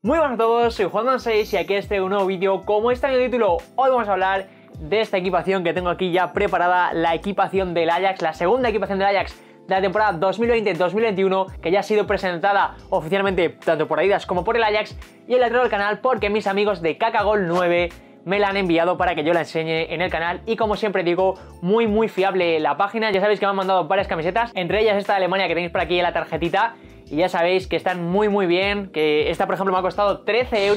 Muy buenas a todos, soy Juan6 y aquí un nuevo vídeo. Como está en el título, hoy vamos a hablar de esta equipación que tengo aquí ya preparada, la equipación del Ajax, la segunda equipación del Ajax de la temporada 2020-2021, que ya ha sido presentada oficialmente tanto por Adidas como por el Ajax y el letrero del canal, porque mis amigos de KKGOL9 me la han enviado para que yo la enseñe en el canal. Y como siempre digo, muy fiable la página. Ya sabéis que me han mandado varias camisetas, entre ellas esta de Alemania que tenéis por aquí en la tarjetita. Y ya sabéis que están muy bien, que esta por ejemplo me ha costado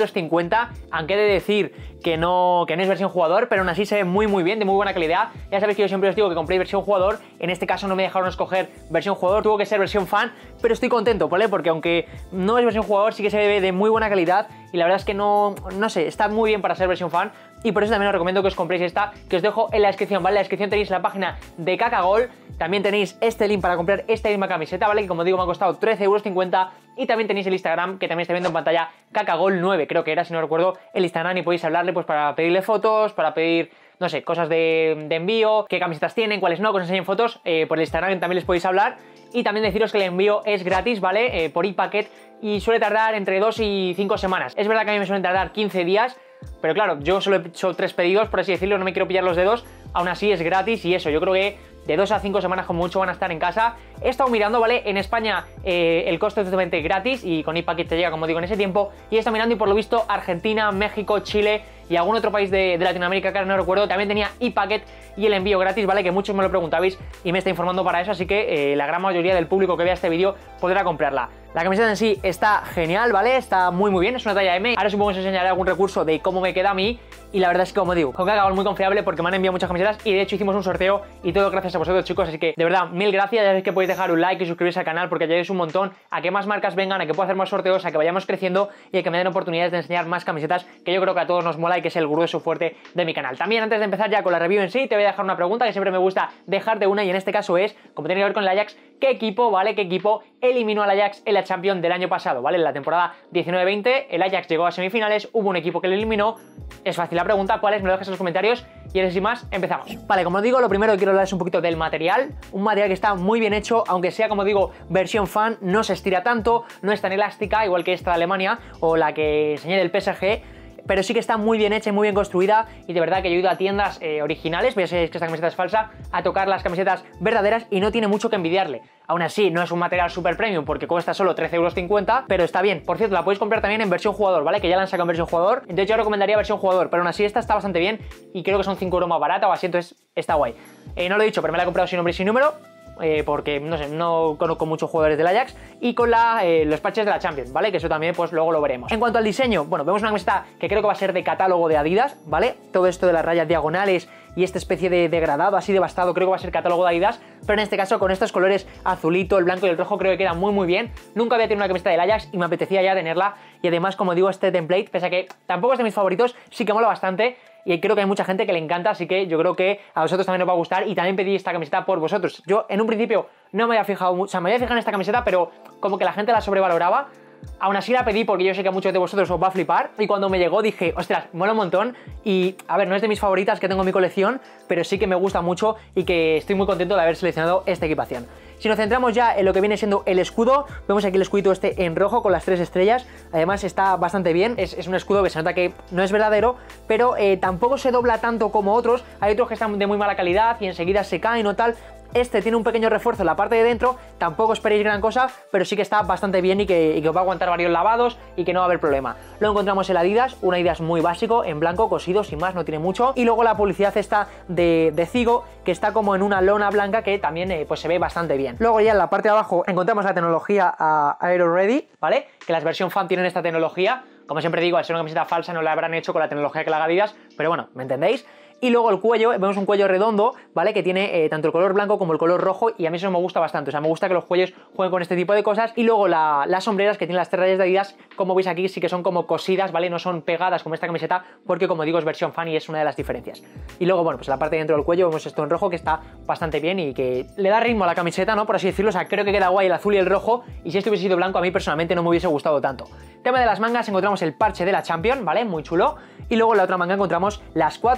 13,50 €, aunque he de decir que no es versión jugador, pero aún así se ve muy bien, de muy buena calidad. Ya sabéis que yo siempre os digo que compréis versión jugador, en este caso no me dejaron escoger versión jugador, tuvo que ser versión fan, pero estoy contento, ¿vale? Porque aunque no es versión jugador, sí que se ve de muy buena calidad y la verdad es que no sé, está muy bien para ser versión fan. Y por eso también os recomiendo que os compréis esta, que os dejo en la descripción, ¿vale? En la descripción tenéis la página de KKGOL, también tenéis este link para comprar esta misma camiseta, ¿vale? Que como digo me ha costado 13,50 €. Y también tenéis el Instagram, que también está viendo en pantalla, KKGOL9, creo que era, si no recuerdo, el Instagram, y podéis hablarle pues para pedirle fotos, para pedir, no sé, cosas de envío, qué camisetas tienen, cuáles no, que os enseñen fotos, por el Instagram también les podéis hablar. Y también deciros que el envío es gratis, ¿vale? Por e-packet, y suele tardar entre 2 y 5 semanas. Es verdad que a mí me suelen tardar 15 días, pero claro, yo solo he hecho 3 pedidos, por así decirlo, no me quiero pillar los dedos. Aún así es gratis y eso, yo creo que de 2 a 5 semanas como mucho van a estar en casa. He estado mirando, ¿vale? En España el costo es totalmente gratis y con e-packet te llega, como digo, en ese tiempo. Y he estado mirando y por lo visto Argentina, México, Chile y algún otro país de Latinoamérica que ahora no recuerdo, también tenía e-packet y el envío gratis, ¿vale? Que muchos me lo preguntabais y me está informando para eso, así que la gran mayoría del público que vea este vídeo podrá comprarla. La camiseta en sí está genial, ¿vale? Está muy bien, es una talla M. Ahora supongo que os enseñaré algún recurso de cómo me queda a mí. Y la verdad es que, como digo, con KKGOL muy confiable porque me han enviado muchas camisetas y de hecho hicimos un sorteo y todo gracias a vosotros, chicos. Así que de verdad, mil gracias. Ya sabéis que podéis dejar un like y suscribiros al canal porque ayudáis un montón a que más marcas vengan, a que pueda hacer más sorteos, a que vayamos creciendo y a que me den oportunidades de enseñar más camisetas, que yo creo que a todos nos mola y que es el grueso fuerte de mi canal. También, antes de empezar ya con la review en sí, te voy a dejar una pregunta que siempre me gusta dejarte una, y en este caso es, como tiene que ver con el Ajax, ¿qué equipo, ¿vale? ¿Qué equipo eliminó al Ajax en la Champions del año pasado, ¿vale? En la temporada 19-20 el Ajax llegó a semifinales, hubo un equipo que lo eliminó. Es fácil la pregunta, ¿cuál es? Me lo dejas en los comentarios y ahora sin más, empezamos. Vale, como os digo, lo primero que quiero hablar es un poquito del material. Un material que está muy bien hecho, aunque sea, como digo, versión fan, no se estira tanto, no es tan elástica, igual que esta de Alemania o la que enseñé del PSG, pero sí que está muy bien hecha y muy bien construida. Y de verdad que yo he ido a tiendas originales, veis que esta camiseta es falsa, a tocar las camisetas verdaderas y no tiene mucho que envidiarle. Aún así, no es un material super premium porque cuesta solo 13,50 €, pero está bien. Por cierto, la podéis comprar también en versión jugador, ¿vale? Que ya la han sacado en versión jugador, entonces yo recomendaría versión jugador, pero aún así esta está bastante bien y creo que son 5 € más barata o así, entonces está guay. No lo he dicho, pero me la he comprado sin nombre y sin número, porque no sé, no conozco muchos jugadores del Ajax, y con los parches de la Champions, ¿vale? Que eso también pues luego lo veremos. En cuanto al diseño, bueno, vemos una camiseta que creo que va a ser de catálogo de Adidas, ¿vale? Todo esto de las rayas diagonales y esta especie de degradado así devastado creo que va a ser catálogo de Adidas, pero en este caso con estos colores azulito, el blanco y el rojo creo que queda muy bien. Nunca había tenido una camiseta del Ajax y me apetecía ya tenerla, y además, como digo, este template, pese a que tampoco es de mis favoritos, sí que mola bastante y creo que hay mucha gente que le encanta, así que yo creo que a vosotros también os va a gustar y también pedí esta camiseta por vosotros. Yo en un principio no me había fijado mucho, o sea, me había fijado en esta camiseta, pero como que la gente la sobrevaloraba. Aún así la pedí porque yo sé que a muchos de vosotros os va a flipar, y cuando me llegó dije, ostras, mola un montón. Y a ver, no es de mis favoritas que tengo en mi colección, pero sí que me gusta mucho y que estoy muy contento de haber seleccionado esta equipación. Si nos centramos ya en lo que viene siendo el escudo, vemos aquí el escudito este en rojo con las 3 estrellas, además está bastante bien, es un escudo que se nota que no es verdadero, pero tampoco se dobla tanto como otros. Hay otros que están de muy mala calidad y enseguida se caen o tal. Este tiene un pequeño refuerzo en la parte de dentro, tampoco esperéis gran cosa, pero sí que está bastante bien y que os va a aguantar varios lavados y que no va a haber problema. Luego encontramos el Adidas, un Adidas muy básico, en blanco, cosido, sin más, no tiene mucho. Y luego la publicidad esta de Zigo, que está como en una lona blanca, que también pues se ve bastante bien. Luego ya en la parte de abajo encontramos la tecnología Aero Ready, ¿vale? Que las versiones fan tienen esta tecnología. Como siempre digo, al ser una camiseta falsa no la habrán hecho con la tecnología que la haga Adidas, pero bueno, ¿me entendéis? Y luego el cuello, vemos un cuello redondo, ¿vale? Que tiene tanto el color blanco como el color rojo, y a mí eso me gusta bastante. O sea, me gusta que los cuellos jueguen con este tipo de cosas. Y luego las sombreras que tienen las 3 rayas de Adidas, como veis aquí, sí que son como cosidas, ¿vale? No son pegadas como esta camiseta, porque como digo es versión fan y es una de las diferencias. Y luego, bueno, pues la parte de dentro del cuello vemos esto en rojo que está bastante bien y que le da ritmo a la camiseta, ¿no? Por así decirlo. O sea, creo que queda guay el azul y el rojo, y si esto hubiese sido blanco a mí personalmente no me hubiese gustado tanto. Tema de las mangas, encontramos el parche de la Champions, ¿vale? Muy chulo. Y luego en la otra manga encontramos las 4 Champions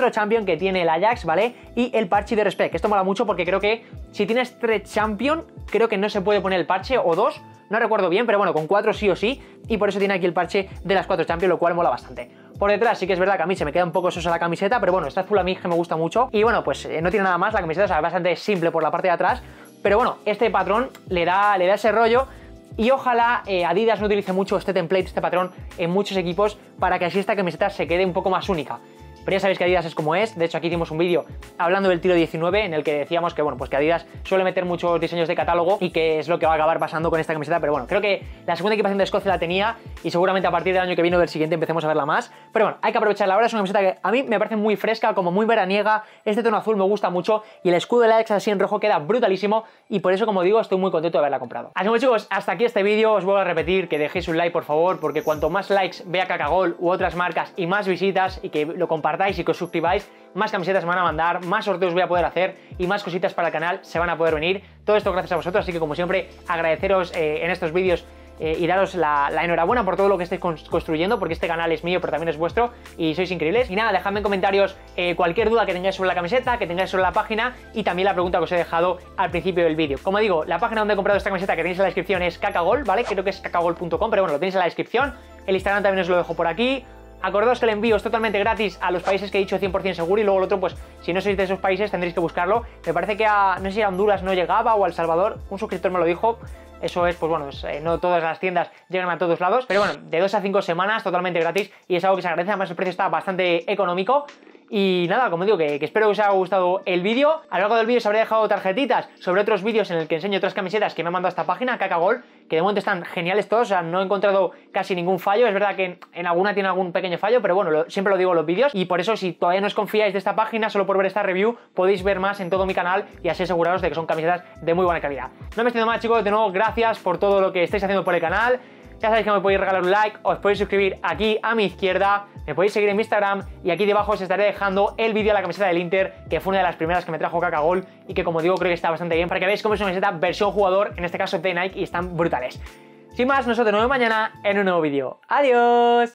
que tiene el Ajax, ¿vale? Y el parche de Respect. Esto mola mucho porque creo que si tienes 3 Champion, creo que no se puede poner el parche, o 2, no recuerdo bien, pero bueno, con 4 sí o sí, y por eso tiene aquí el parche de las 4 Champions, lo cual mola bastante. Por detrás sí que es verdad que a mí se me queda un poco sosa la camiseta, pero bueno, esta azul a mí que me gusta mucho, y bueno, pues no tiene nada más la camiseta, o sea, es bastante simple por la parte de atrás, pero bueno, este patrón le da ese rollo. Y ojalá Adidas no utilice mucho este template, este patrón en muchos equipos para que así esta camiseta se quede un poco más única. Pero ya sabéis que Adidas es como es. De hecho, aquí hicimos un vídeo hablando del tiro 19 en el que decíamos que, bueno, pues que Adidas suele meter muchos diseños de catálogo y que es lo que va a acabar pasando con esta camiseta. Pero bueno, creo que la segunda equipación de Escocia la tenía y seguramente a partir del año que viene o del siguiente empecemos a verla más. Pero bueno, hay que aprovecharla ahora. Es una camiseta que a mí me parece muy fresca, como muy veraniega. Este tono azul me gusta mucho y el escudo del Ajax así en rojo queda brutalísimo y por eso, como digo, estoy muy contento de haberla comprado. Así que, chicos, hasta aquí este vídeo. Os vuelvo a repetir que dejéis un like, por favor, porque cuanto más likes vea Cacagol u otras marcas y más visitas y que lo compartáis y que os suscribáis, más camisetas me van a mandar, más sorteos voy a poder hacer y más cositas para el canal se van a poder venir. Todo esto gracias a vosotros, así que como siempre agradeceros en estos vídeos y daros la enhorabuena por todo lo que estáis construyendo, porque este canal es mío pero también es vuestro y sois increíbles. Y nada, dejadme en comentarios cualquier duda que tengáis sobre la camiseta, que tengáis sobre la página y también la pregunta que os he dejado al principio del vídeo. Como digo, la página donde he comprado esta camiseta que tenéis en la descripción es Cacagol, ¿vale? Creo que es cacagol.com, pero bueno, lo tenéis en la descripción. El Instagram también os lo dejo por aquí. Acordaos que el envío es totalmente gratis a los países que he dicho 100% seguro y luego el otro, pues si no sois de esos países tendréis que buscarlo. Me parece que no sé si a Honduras no llegaba o a El Salvador, un suscriptor me lo dijo. Eso es, pues bueno, no todas las tiendas llegan a todos lados, pero bueno, de 2 a 5 semanas totalmente gratis y es algo que se agradece, además el precio está bastante económico. Y nada, como digo, que espero que os haya gustado el vídeo. A lo largo del vídeo os habré dejado tarjetitas sobre otros vídeos en el que enseño otras camisetas que me han mandado a esta página, Cacagol, que de momento están geniales todos, o sea, no he encontrado casi ningún fallo. Es verdad que en alguna tiene algún pequeño fallo, pero bueno, siempre lo digo en los vídeos. Y por eso, si todavía no os confiáis de esta página, solo por ver esta review, podéis ver más en todo mi canal y así aseguraros de que son camisetas de muy buena calidad. No me extiendo más, chicos, de nuevo, gracias por todo lo que estáis haciendo por el canal. Ya sabéis que me podéis regalar un like, os podéis suscribir aquí a mi izquierda, me podéis seguir en mi Instagram y aquí debajo os estaré dejando el vídeo de la camiseta del Inter, que fue una de las primeras que me trajo Cacagol y que, como digo, creo que está bastante bien para que veáis cómo es una camiseta versión jugador, en este caso de Nike, y están brutales. Sin más, nosotros nos vemos mañana en un nuevo vídeo. ¡Adiós!